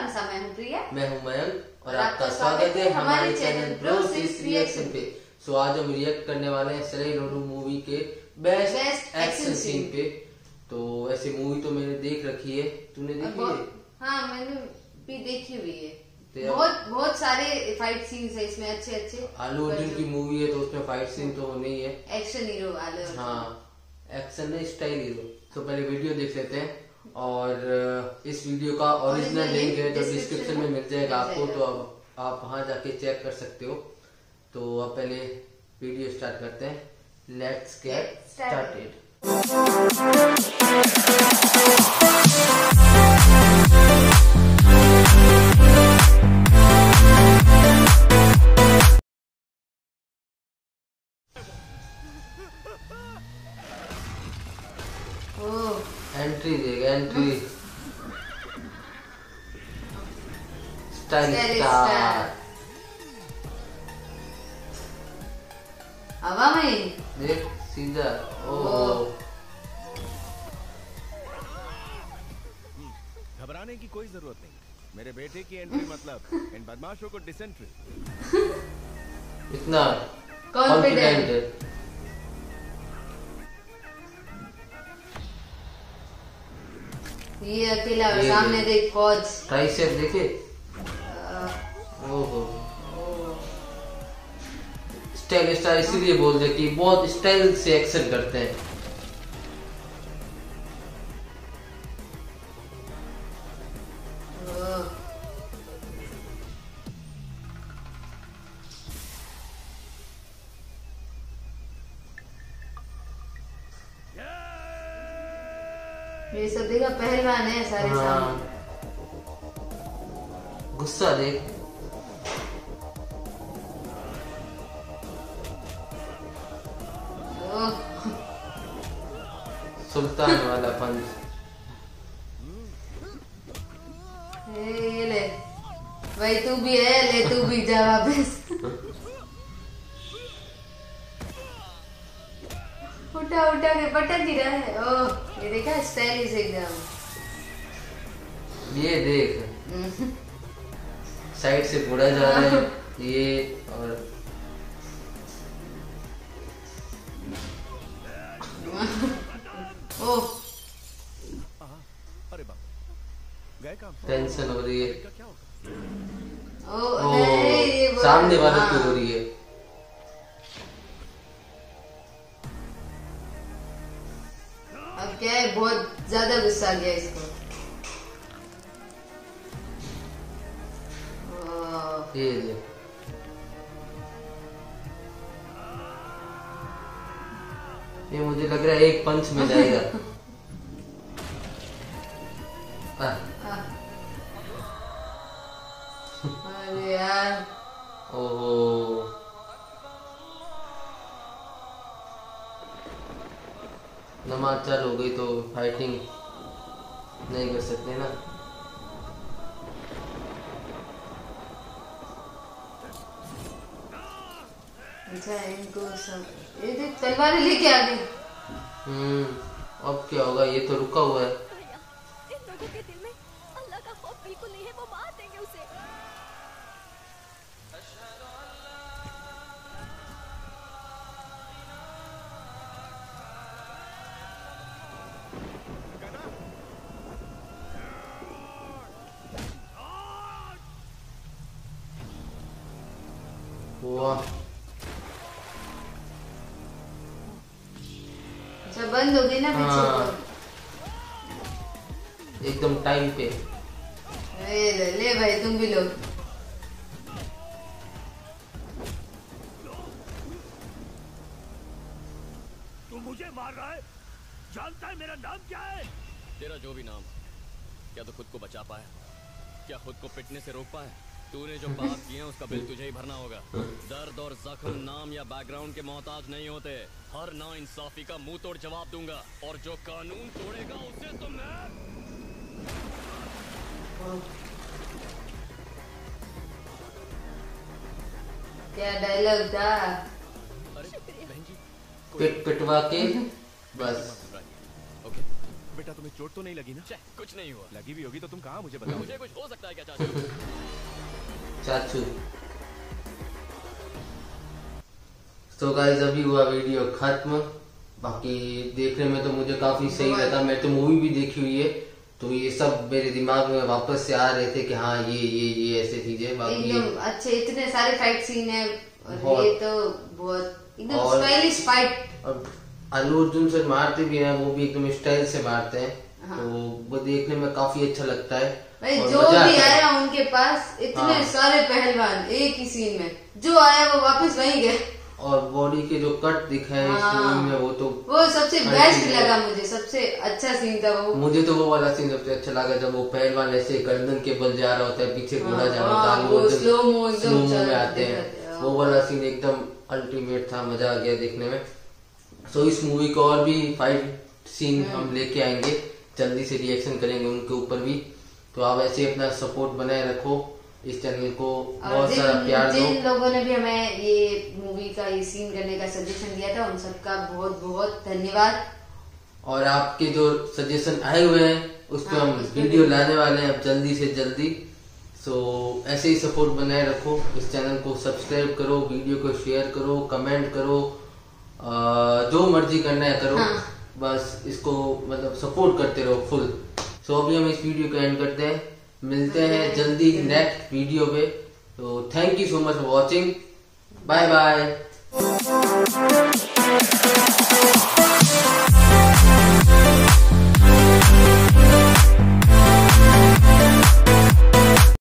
कौन सा? मैं हूँ प्रिया। मैं हूँ मयंक और आपका स्वागत है हमारे चैनल ब्रो सिक्स रिएक्शन पे। सो आज हम रिएक्ट करने वाले हैं सलाई रोडू मूवी के बेस्ट एक्शन सीन पे। तो ऐसी मूवी तो मैंने देख रखी है, तूने देखी है? हाँ मैंने भी देखी हुई है। बहुत सारे फाइट सीन्स है इसमें अच्छे अच्छे। आलू अर्जुन की मूवी है तो उसमें फाइट सीन तो नहीं है। एक्शन हीरो आलू अर्जुन। हाँ एक्शन नहीं, स्टाइल हीरो। तो पहले वीडियो देख लेते हैं और इस वीडियो का ओरिजिनल लिंक है जो डिस्क्रिप्शन में मिल जाएगा आपको, तो अब आप वहां जाके चेक कर सकते हो। तो अब पहले वीडियो स्टार्ट करते हैं। Let's get started. एंट्री देगा, एंट्री स्टाइल स्टार। हवा में देख सीधा। ओ घबराने की कोई जरूरत नहीं। मेरे बेटे की एंट्री मतलब इन बदमाशों को डिसेंट्री। इतना कॉन्फिडेंट है। ये अकेला सामने देख फौज। ट्राइसेप देखे। ओहो स्टाइल स्टार इसीलिए बोलते कि बहुत स्टाइल से एक्शन करते हैं। ये सब देखा पहलवान है सारे सामने। गुस्सा देख। सुल्तान वाला पंच। ये ले भाई, तू भी है, ले तू भी जा वापस। उठा उठा के पटक ही रहा है। ओह ये देखा स्टाइलिश एकदम। ये देख साइड से बुढ़ा जा रहा है ये। और ओह अरे बाप, गए काम। टेंशन हो रही है। क्या होगा? ओ सामने वाले की हो रही है। अब क्या है, बहुत ज्यादा गुस्सा आ गया इसको। ये ले। ये मुझे लग रहा है एक पंच में जाएगा। अरे यार ओहो नमाज चालू हो गई तो फाइटिंग नहीं कर सकते ना। अच्छा इनको सब ये देख तलवारें लेके आ गए। अब क्या होगा? ये तो रुका हुआ है। इन लोगों के दिल में अल्लाह का खौफ बिल्कुल नहीं है, वो मार देंगे उसे। वाह अच्छा बंद हो गई ना पीछे। हाँ। एकदम टाइम पे। ले भाई तुम भी लो। तू मुझे मार रहा है? जानता है मेरा नाम क्या है? तेरा जो भी नाम, क्या तो खुद को बचा पाया? क्या खुद को पिटने से रोक पाया? तूने जो पाप किए हैं उसका बिल तुझे ही भरना होगा। दर्द और जख्म नाम या बैकग्राउंड के मोहताज नहीं होते। हर ना इंसाफी का मुंह तोड़ जवाब दूंगा और जो कानून तोड़ेगा उसे तो मैं। क्या डायलॉग था। अरे बहन जी पिट पिटवा के बस। ओके बेटा तुम्हें चोट तो नहीं लगी ना? कुछ नहीं हुआ। लगी भी होगी तो तुम कहाँ मुझे बताओ। मुझे कुछ हो सकता है क्या चाचू? चाचू। तो गाइस अभी हुआ वीडियो खत्म। बाकी देखने में तो मुझे काफी सही लगा। मैं तो मूवी भी देखी हुई है, तो ये सब मेरे दिमाग में वापस से आ रहे थे कि हाँ ये ऐसे चीजें। बाकी एकदम अच्छे इतने सारे फाइट सीन है और ये तो बहुत एकदम स्टाइलिश फाइट। और अल्लू अर्जुन से मारते भी हैं, वो भी एकदम स्टाइल से मारते हैं। हाँ। तो वो देखने में काफी अच्छा लगता है। भाई जो भी आया उनके पास इतने सारे पहलवान एक ही सीन में, जो आया वो वापस वहीं गए। और बॉडी के जो कट दिखाए इस मूवी में वो सबसे बेस्ट लगा मुझे, सबसे अच्छा सीन था वो। मुझे तो वो वाला सीन सबसे अच्छा लगा जब वो पहलवान ऐसे गर्दन के बल जा रहा होता है, पीछे घोड़ा जा रहा होता है, स्लो मो में आते हैं। वो वाला सीन एकदम अल्टीमेट था, मजा आ गया देखने में। सो इस मूवी को और भी 5 सीन हम लेके आएंगे, जल्दी से रिएक्शन करेंगे उनके ऊपर भी। तो आप ऐसे अपना सपोर्ट बनाए रखो, इस चैनल को बहुत सारा प्यार दो। जिन लोगों ने भी हमें ये मूवी का ये सीन करने का सजेशन दिया था उन सबका बहुत बहुत धन्यवाद। और आपके जो सजेशन आए हुए हैं उस पर हम वीडियो लाने वाले हैं अब जल्दी से जल्दी। सो ऐसे ही सपोर्ट बनाए रखो, इस चैनल को सब्सक्राइब करो, वीडियो को शेयर करो, कमेंट करो, जो मर्जी करना है करो। बस इसको मतलब सपोर्ट करते रहो फुल। सो अभी हम इस वीडियो को एंड करते हैं, मिलते हैं जल्दी नेक्स्ट वीडियो पे। तो thank you so much for watching, bye bye.